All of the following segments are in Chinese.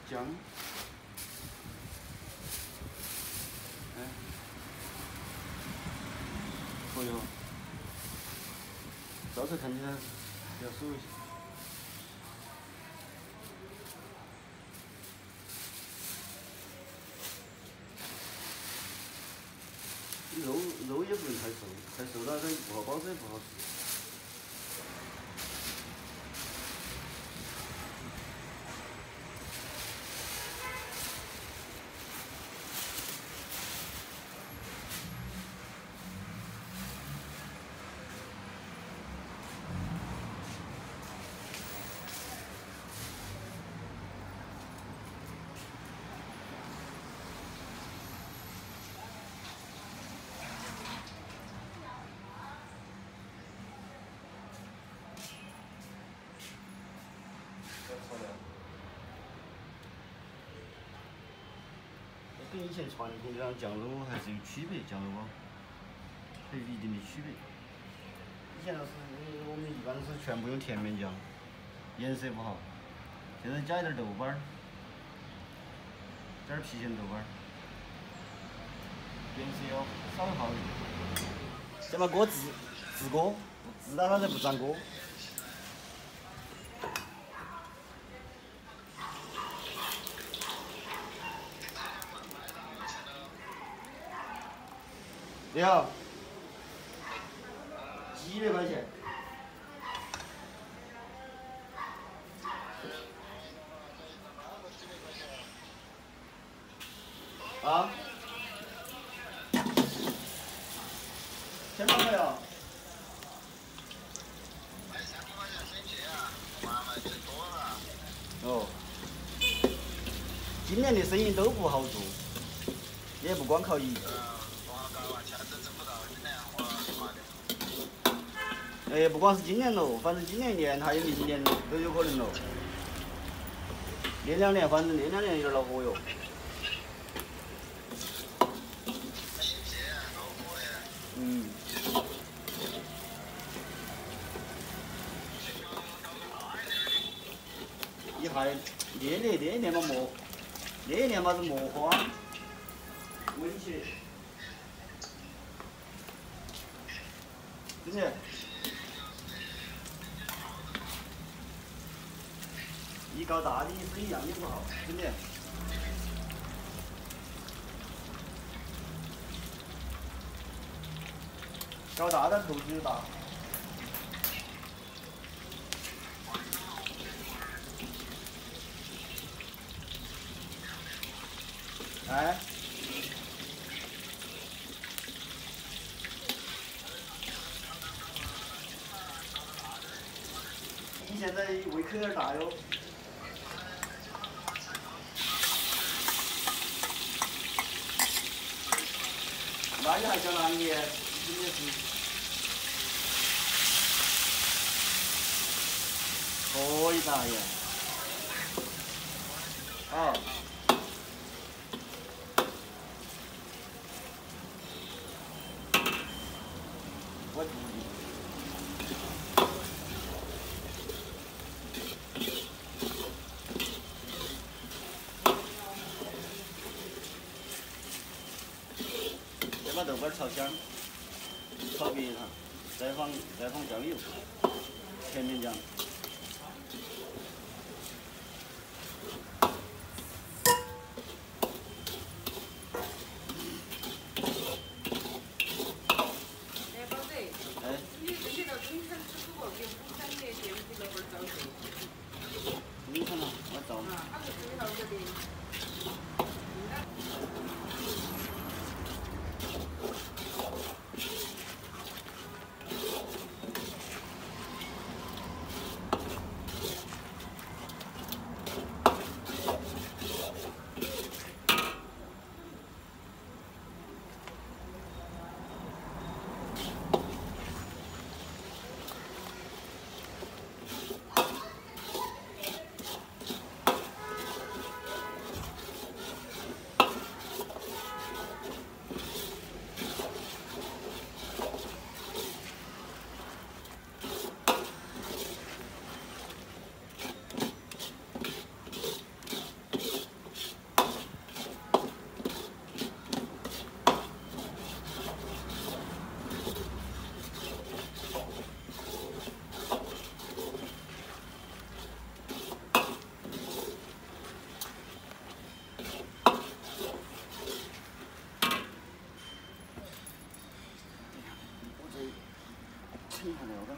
姜。哎，哦哟，照着看起来比较熟悉。肉也不能太瘦，太瘦了它不好保质，不好吃。 跟以前传统的那种酱肉还是有区别，酱肉包还有一定的区别。以前我们一般是全部用甜面酱，颜色不好。现在加一点豆瓣儿，加点郫县豆瓣儿，颜色要稍微好一点。先把锅治锅，治到它才不粘锅。 你好，几百块钱？啊？1000多块呀？哦。今年的生意都不好做，也不光靠一个。 哎，不光是今年喽，反正今年一年还有明年都有可能喽。连2年，反正连2年有点恼火哟。嗯。你还那年嘛磨，那年嘛是磨花，温切，真的。 一搞大的生意一样也不好，真的。搞大的投资又大。哎。你现在胃口有点大哟。 那你还想哪里？真的是，可以打呀！好。我注意。先把豆瓣炒香，炒煸它，再放酱油，甜面酱。 你看嘛，我找。 盛不了的。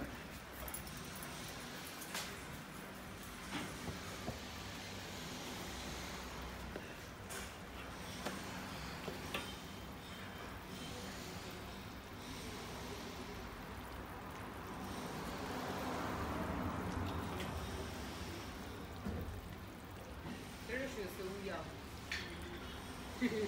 这是学手艺啊。嘿嘿。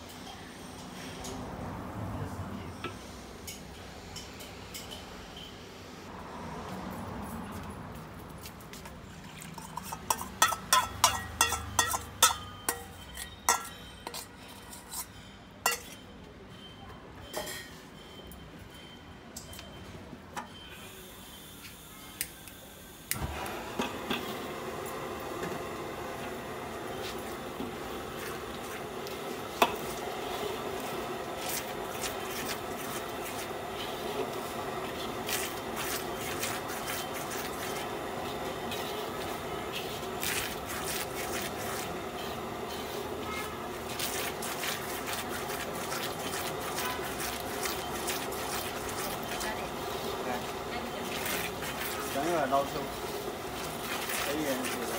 香有点老抽，黑颜色的。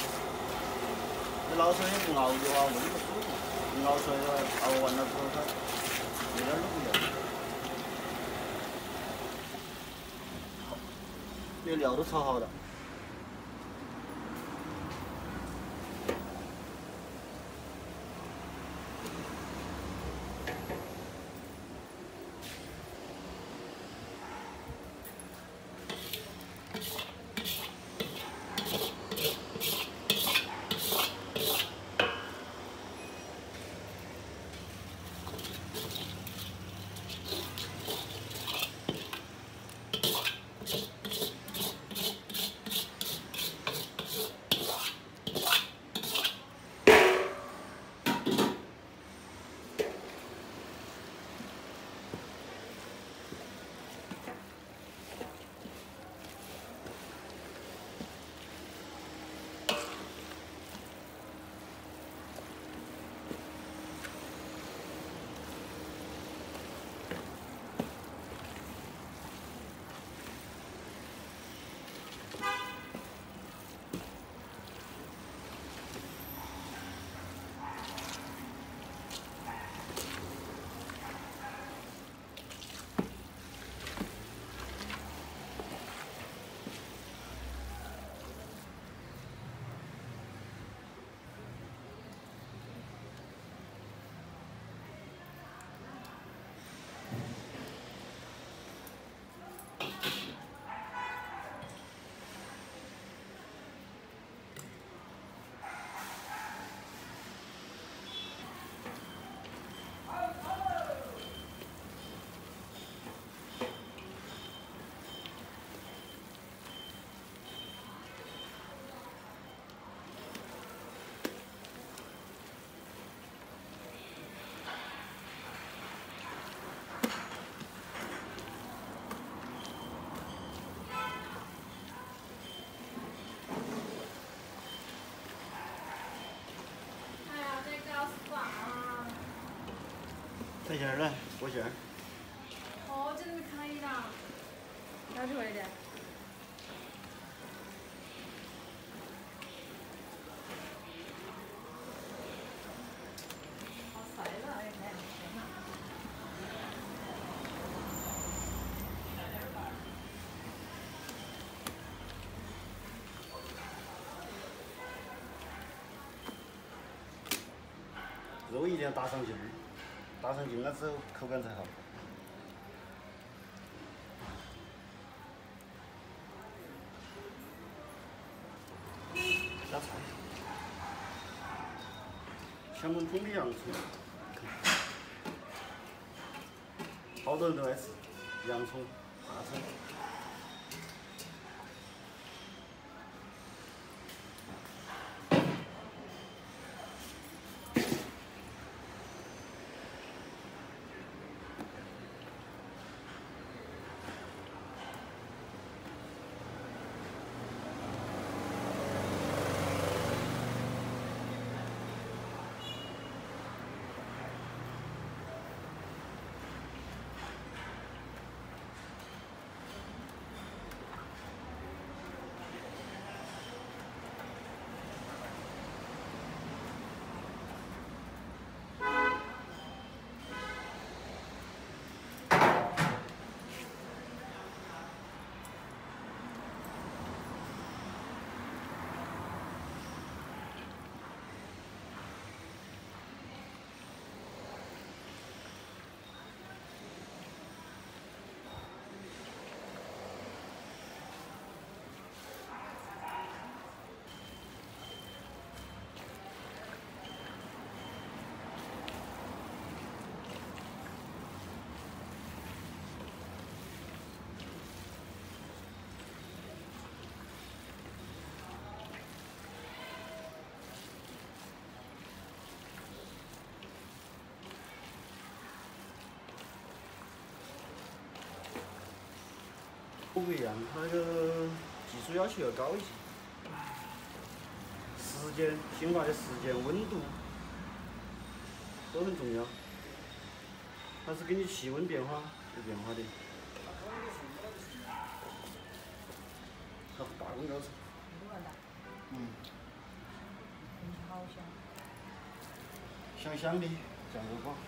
这老抽也不熬的话，味不舒服。你熬出来的话，熬完了之后它有点卤了。这料都炒好了。带馅儿来，裹馅儿。 哦，这个可以的，拿出来一点。好晒了，哎，天哪！ 肉一定要打上劲儿，打上劲了之后口感才好。加菜，小门桶的洋葱，好多人都爱吃洋葱、大葱。 不一样，它那个技术要求要高一些，时间醒发的时间、温度都很重要，它是根据气温变化有变化的。好，大功告成。嗯。 好香。 香香的酱肉包。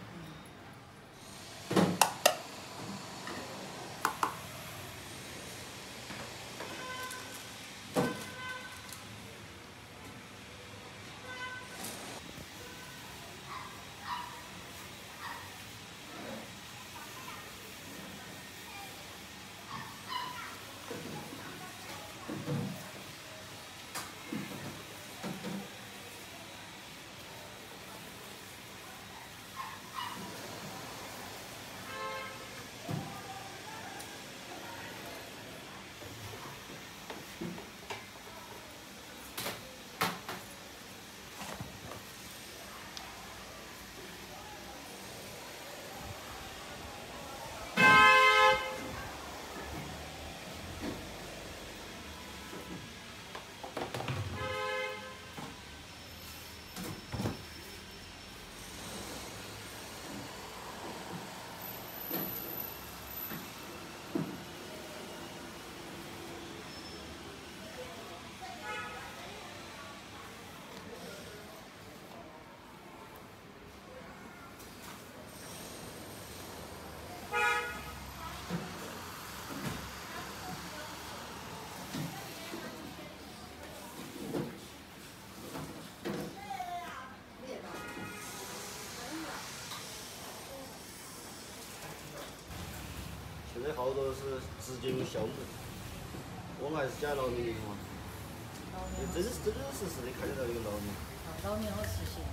现在好多是直接用酵母，我们还是加捞面的嘛。真实的看得到一个捞面。 捞面好吃些。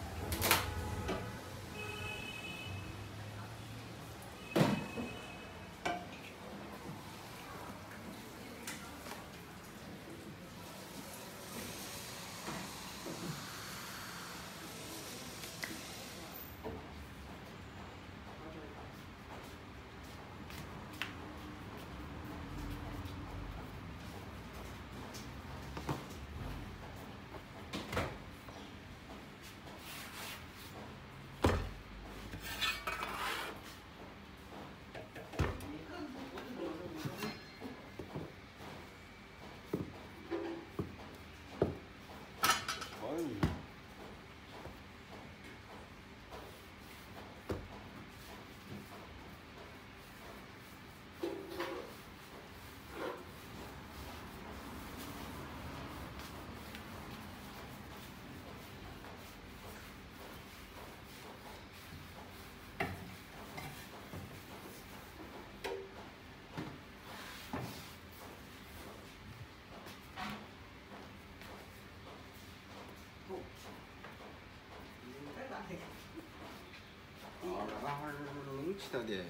那会儿弄起了的。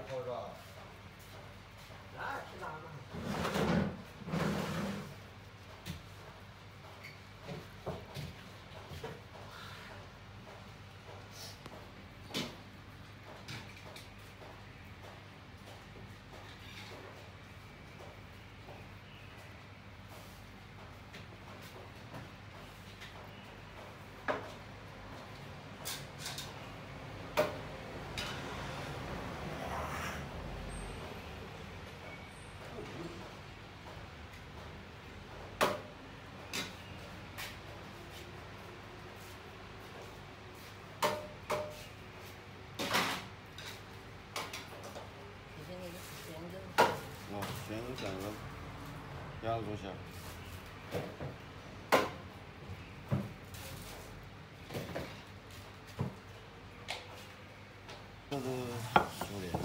好是吧？ 那去哪嘛？ 哦，鲜肉酱肉，羊肉馅。这是熟的。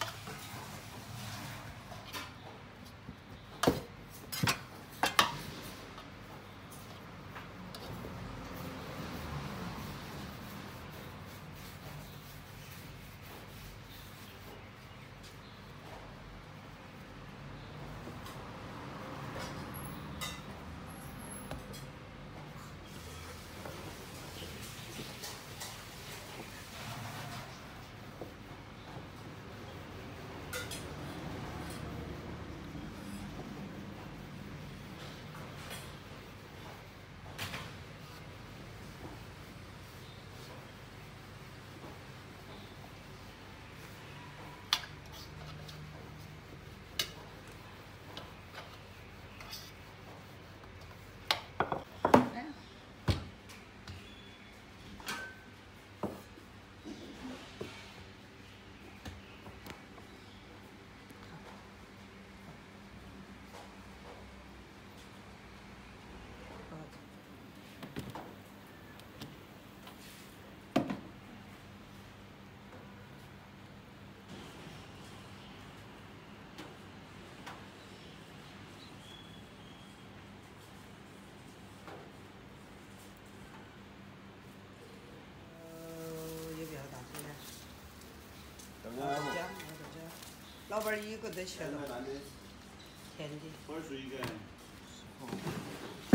老板儿一个在学了，甜的。 多少一个？